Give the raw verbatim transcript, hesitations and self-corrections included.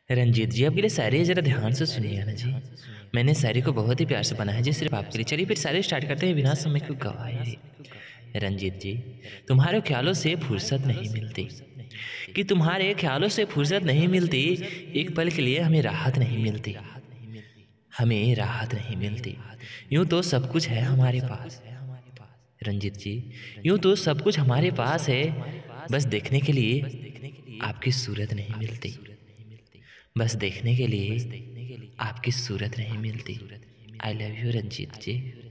रंजीत जी, आपके लिए शायरी ज़रा ध्यान से सुनिएगा ना जी। मैंने शायरी को बहुत ही प्यार से बनाया है जी, सिर्फ़ आपके लिए। चलिए फिर शायरी स्टार्ट करते हैं बिना समय को गवाए रे। रंजीत जी, तुम्हारे ख़्यालों से फुर्सत नहीं मिलती, कि तुम्हारे ख़्यालों से फुर्सत नहीं मिलती, एक पल के लिए हमें राहत नहीं मिलती, हमें राहत नहीं मिलती। यूँ तो सब कुछ है हमारे पास। रंजीत जी, यूँ तो सब कुछ हमारे पास है, बस देखने के लिए आपकी सूरत नहीं मिलती। बस देखने के लिए आपकी सूरत नहीं मिलती। I love you Ranjit ji.